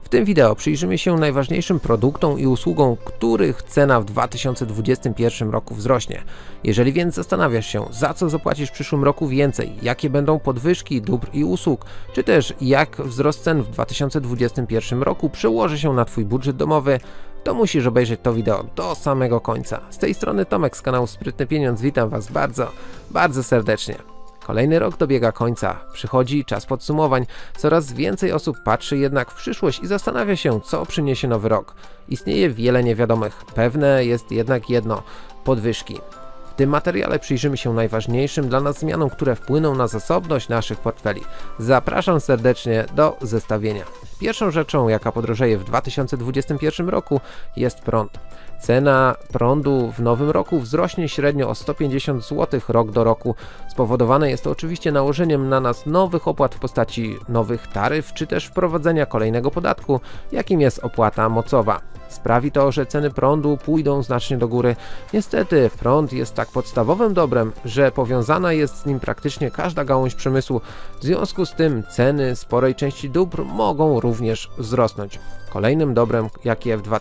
tym wideo przyjrzymy się najważniejszym produktom i usługom, których cena w 2021 roku wzrośnie. Jeżeli więc zastanawiasz się, za co zapłacisz w przyszłym roku więcej, jakie będą podwyżki dóbr i usług, czy też jak wzrost cen w 2021 roku przełoży się na Twój budżet domowy, to musisz obejrzeć to wideo do samego końca. Z tej strony Tomek z kanału Sprytny Pieniądz, witam Was bardzo serdecznie. Kolejny rok dobiega końca, przychodzi czas podsumowań, coraz więcej osób patrzy jednak w przyszłość i zastanawia się, co przyniesie nowy rok. Istnieje wiele niewiadomych, pewne jest jednak jedno – podwyżki. W tym materiale przyjrzymy się najważniejszym dla nas zmianom, które wpłyną na zasobność naszych portfeli. Zapraszam serdecznie do zestawienia. Pierwszą rzeczą, jaka podrożeje w 2021 roku, jest prąd. Cena prądu w nowym roku wzrośnie średnio o 150 zł rok do roku. Spowodowane jest to oczywiście nałożeniem na nas nowych opłat w postaci nowych taryf, czy też wprowadzenia kolejnego podatku, jakim jest opłata mocowa. Sprawi to, że ceny prądu pójdą znacznie do góry. Niestety prąd jest tak podstawowym dobrem, że powiązana jest z nim praktycznie każda gałąź przemysłu. W związku z tym ceny sporej części dóbr mogą również wzrosnąć. Kolejnym dobrem, jakie w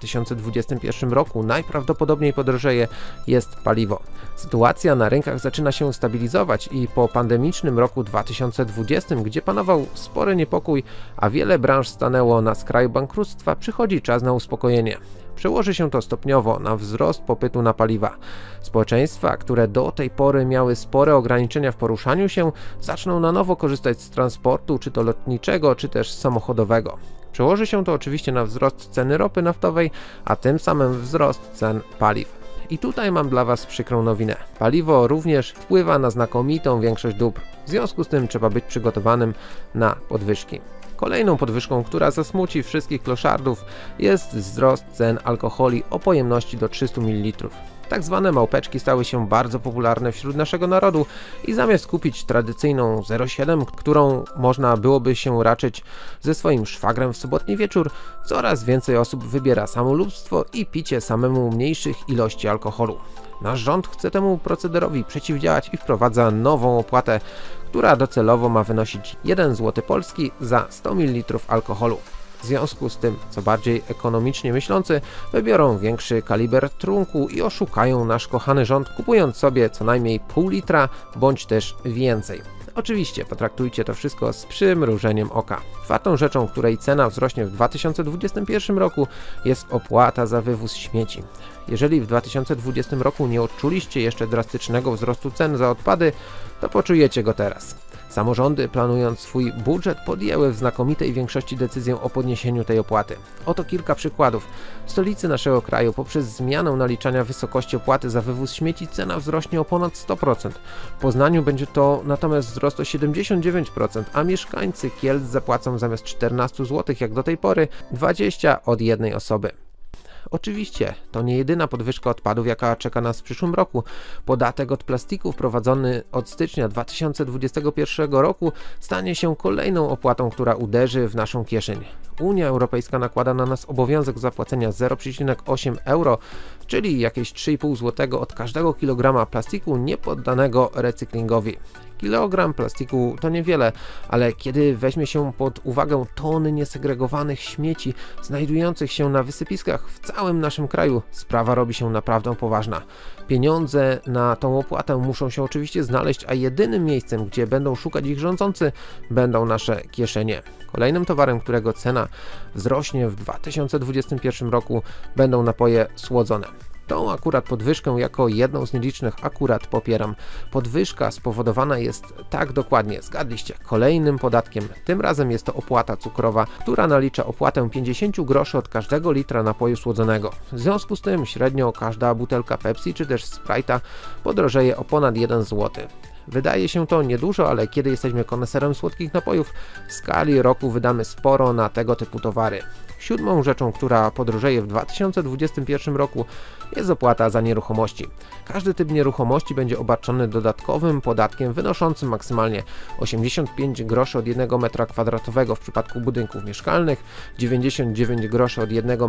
2021 roku najprawdopodobniej podrożeje, jest paliwo. Sytuacja na rynkach zaczyna się stabilizować i po pandemicznym roku 2020, gdzie panował spory niepokój, a wiele branż stanęło na skraju bankructwa, przychodzi czas na uspokojenie. Przełoży się to stopniowo na wzrost popytu na paliwa. Społeczeństwa, które do tej pory miały spore ograniczenia w poruszaniu się, zaczną na nowo korzystać z transportu, czy to lotniczego, czy też samochodowego. Przełoży się to oczywiście na wzrost ceny ropy naftowej, a tym samym wzrost cen paliw. I tutaj mam dla Was przykrą nowinę. Paliwo również wpływa na znakomitą większość dóbr. W związku z tym trzeba być przygotowanym na podwyżki. Kolejną podwyżką, która zasmuci wszystkich kloszardów, jest wzrost cen alkoholi o pojemności do 300 ml. Tak zwane małpeczki stały się bardzo popularne wśród naszego narodu i zamiast kupić tradycyjną 0,7, którą można byłoby się raczyć ze swoim szwagrem w sobotni wieczór, coraz więcej osób wybiera samolubstwo i picie samemu mniejszych ilości alkoholu. Nasz rząd chce temu procederowi przeciwdziałać i wprowadza nową opłatę, która docelowo ma wynosić 1 zł polski za 100 ml alkoholu. W związku z tym, co bardziej ekonomicznie myślący, wybiorą większy kaliber trunku i oszukają nasz kochany rząd, kupując sobie co najmniej pół litra bądź też więcej. Oczywiście potraktujcie to wszystko z przymrużeniem oka. Czwartą rzeczą, której cena wzrośnie w 2021 roku, jest opłata za wywóz śmieci. Jeżeli w 2020 roku nie odczuliście jeszcze drastycznego wzrostu cen za odpady, to poczujecie go teraz. Samorządy, planując swój budżet, podjęły w znakomitej większości decyzję o podniesieniu tej opłaty. Oto kilka przykładów. W stolicy naszego kraju poprzez zmianę naliczania wysokości opłaty za wywóz śmieci cena wzrośnie o ponad 100%. W Poznaniu będzie to natomiast wzrost o 79%, a mieszkańcy Kielc zapłacą zamiast 14 zł jak do tej pory 20 od jednej osoby. Oczywiście, to nie jedyna podwyżka odpadów, jaka czeka nas w przyszłym roku. Podatek od plastiku wprowadzony od stycznia 2021 roku stanie się kolejną opłatą, która uderzy w naszą kieszeń. Unia Europejska nakłada na nas obowiązek zapłacenia 0,8 euro, czyli jakieś 3,5 zł od każdego kilograma plastiku niepoddanego recyklingowi. Kilogram plastiku to niewiele, ale kiedy weźmie się pod uwagę tony niesegregowanych śmieci znajdujących się na wysypiskach w całym naszym kraju, sprawa robi się naprawdę poważna. Pieniądze na tą opłatę muszą się oczywiście znaleźć, a jedynym miejscem, gdzie będą szukać ich rządzący, będą nasze kieszenie. Kolejnym towarem, którego cena wzrośnie w 2021 roku, będą napoje słodzone. Tą akurat podwyżkę jako jedną z nielicznych akurat popieram. Podwyżka spowodowana jest, tak dokładnie, zgadliście, kolejnym podatkiem. Tym razem jest to opłata cukrowa, która nalicza opłatę 50 groszy od każdego litra napoju słodzonego. W związku z tym średnio każda butelka Pepsi czy też Sprite'a podrożeje o ponad 1 zł. Wydaje się to niedużo, ale kiedy jesteśmy koneserem słodkich napojów, w skali roku wydamy sporo na tego typu towary. Siódmą rzeczą, która podrożeje w 2021 roku, jest opłata za nieruchomości. Każdy typ nieruchomości będzie obarczony dodatkowym podatkiem wynoszącym maksymalnie 85 groszy od 1 m² w przypadku budynków mieszkalnych, 99 groszy od 1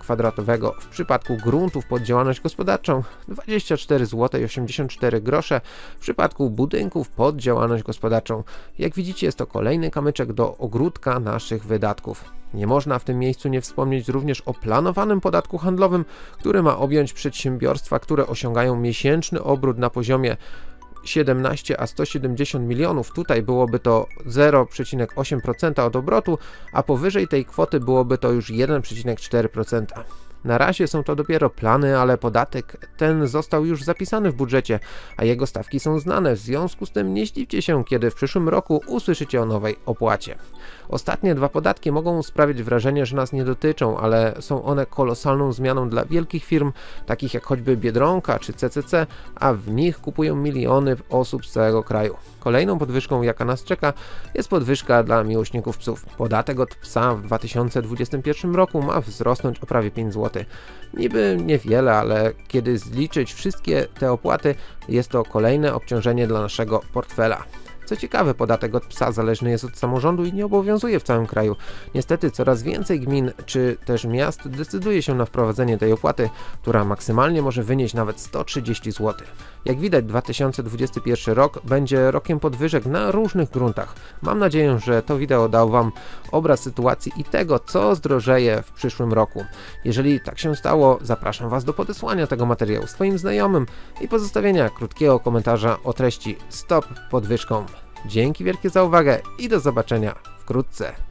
m² w przypadku gruntów pod działalność gospodarczą, 24,84 zł w przypadku budynków budynków pod działalność gospodarczą. Jak widzicie, jest to kolejny kamyczek do ogródka naszych wydatków. Nie można w tym miejscu nie wspomnieć również o planowanym podatku handlowym, który ma objąć przedsiębiorstwa, które osiągają miesięczny obrót na poziomie 17 a 170 milionów. Tutaj byłoby to 0,8% od obrotu, a powyżej tej kwoty byłoby to już 1,4%. Na razie są to dopiero plany, ale podatek ten został już zapisany w budżecie, a jego stawki są znane, w związku z tym nie zdziwcie się, kiedy w przyszłym roku usłyszycie o nowej opłacie. Ostatnie dwa podatki mogą sprawić wrażenie, że nas nie dotyczą, ale są one kolosalną zmianą dla wielkich firm, takich jak choćby Biedronka czy CCC, a w nich kupują miliony osób z całego kraju. Kolejną podwyżką, jaka nas czeka, jest podwyżka dla miłośników psów. Podatek od psa w 2021 roku ma wzrosnąć o prawie 5 zł. Niby niewiele, ale kiedy zliczyć wszystkie te opłaty, jest to kolejne obciążenie dla naszego portfela. Co ciekawe, podatek od psa zależny jest od samorządu i nie obowiązuje w całym kraju. Niestety coraz więcej gmin czy też miast decyduje się na wprowadzenie tej opłaty, która maksymalnie może wynieść nawet 130 zł. Jak widać, 2021 rok będzie rokiem podwyżek na różnych gruntach. Mam nadzieję, że to wideo dało Wam obraz sytuacji i tego, co zdrożeje w przyszłym roku. Jeżeli tak się stało, zapraszam Was do podesłania tego materiału swoim znajomym i pozostawienia krótkiego komentarza o treści Stop podwyżkom. Dzięki wielkie za uwagę i do zobaczenia wkrótce.